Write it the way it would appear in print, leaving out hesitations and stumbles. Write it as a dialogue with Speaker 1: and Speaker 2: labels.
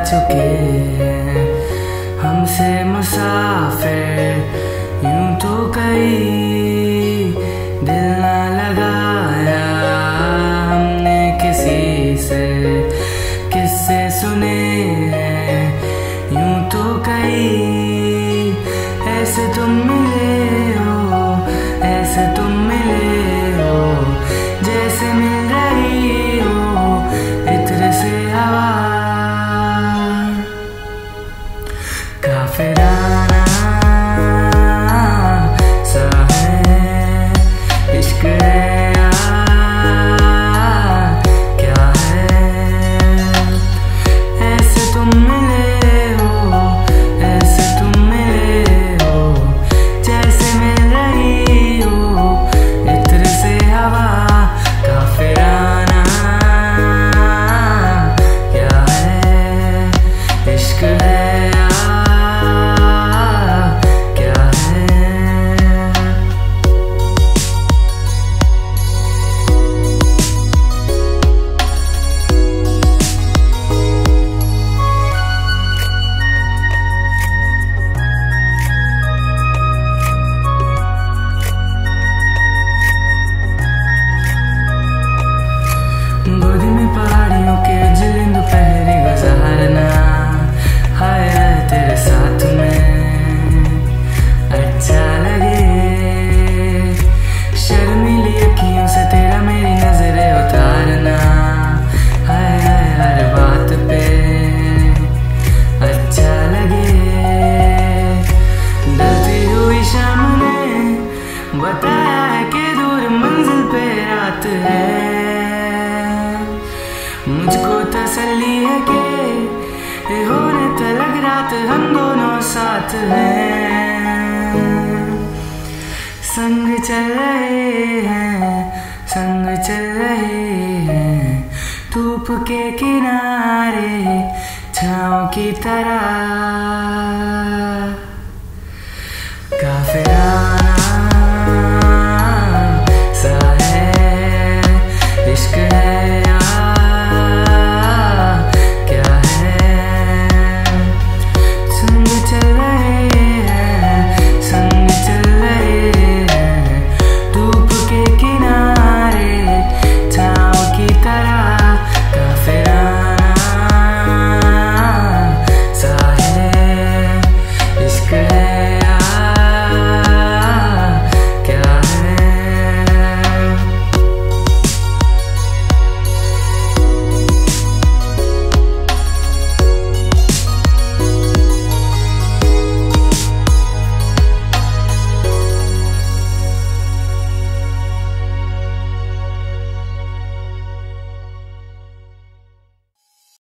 Speaker 1: चुके हैं हमसे मुसाफिर, यूं तो कई दिल ना लगाया हमने किसी से, किससे सुने हैं यूं तो कई। ऐसे तुम मिले हो, ऐसे तुम मिले हो, जैसे मिल रही हो इत्र से हवा। काफिराना सा है इश्क है क्या है। ऐसे तुम मिले हो, ऐसे तुम मिले हो, जैसे मिल रही हो इत्र से हवा। काफिराना क्या है इश्क है क्या है। गोदी में पहाड़ियों के जिलिंद पहरी गुजारना, हाय हाय तेरे साथ में अच्छा लगे। शर्मीली अखियों से तेरा मेरी नजरें उतारना, हाय हाय हर बात पे अच्छा लगे। ढलती हुई शाम ने बताया है कि दूर मंजिल पे रात है। मुझको तसल्ली है कि होने तलक रात हम दोनों साथ हैं। संग चल रहे हैं, संग चल रहे हैं, धूप के किनारे छाँव की तरह। काफिराना